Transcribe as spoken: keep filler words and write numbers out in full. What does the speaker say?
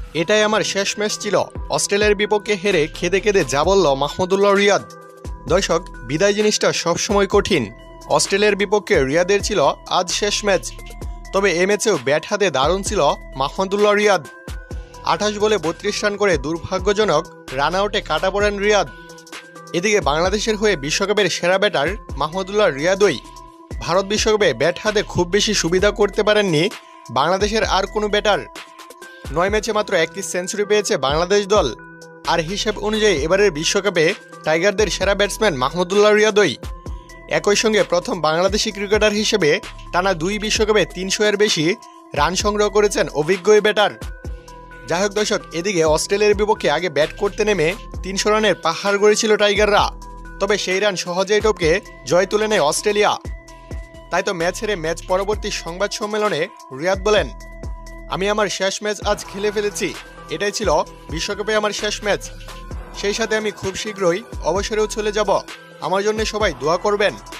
এটাই আমার শেষ ম্যাচ ছিল। অস্ট্রেলিয়ার বিপক্ষে হেরে খেদে খেদে যা বলল মাহমুদুল্লাহ রিয়াদ। দর্শক, বিদায় জিনিসটা সবসময় কঠিন। অস্ট্রেলিয়ার বিপক্ষে রিয়াদের ছিল আজ শেষ ম্যাচ। তবে এ ম্যাচেও ব্যাট হাতে দারুণ ছিল মাহমুদুল্লাহ রিয়াদ। আঠাশ বলে বত্রিশ রান করে দুর্ভাগ্যজনক রান আউটে কাটা পড়েন রিয়াদ। এদিকে বাংলাদেশের হয়ে বিশ্বকাপের সেরা ব্যাটার মাহমুদুল্লাহ রিয়াদই। ভারত বিশ্বকাপে ব্যাট হাতে খুব বেশি সুবিধা করতে পারেননি বাংলাদেশের আর কোনো ব্যাটার। নয় ম্যাচে মাত্র একটি সেঞ্চুরি পেয়েছে বাংলাদেশ দল। আর হিসেব অনুযায়ী এবারের বিশ্বকাপে টাইগারদের সেরা ব্যাটসম্যান মাহমুদুল্লাহ রিয়াদই। একই সঙ্গে প্রথম বাংলাদেশি ক্রিকেটার হিসেবে টানা দুই বিশ্বকাপে তিনশো এর বেশি রান সংগ্রহ করেছেন অভিজ্ঞ এই ব্যাটার। যাই হোক দর্শক, এদিকে অস্ট্রেলিয়ার বিপক্ষে আগে ব্যাট করতে নেমে তিনশো রানের পাহাড় গড়েছিল টাইগাররা। তবে সেই রান সহজেই টপকে জয় তুলে নেয় অস্ট্রেলিয়া। তাই তো ম্যাচ হেরে ম্যাচ পরবর্তী সংবাদ সম্মেলনে রিয়াদ বলেন, আমি আমার শেষ ম্যাচ আজ খেলে ফেলেছি। এটাই ছিল বিশ্বকাপে আমার শেষ ম্যাচ। সেই সাথে আমি খুব শীঘ্রই অবসরেও চলে যাব। আমার জন্য সবাই দোয়া করবেন।